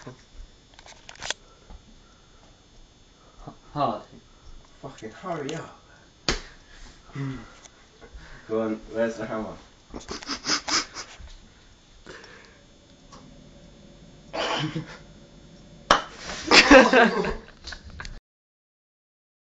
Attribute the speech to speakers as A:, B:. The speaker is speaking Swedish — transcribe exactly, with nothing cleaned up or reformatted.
A: Hard.
B: Fucking hurry up. Go on, where's the hammer?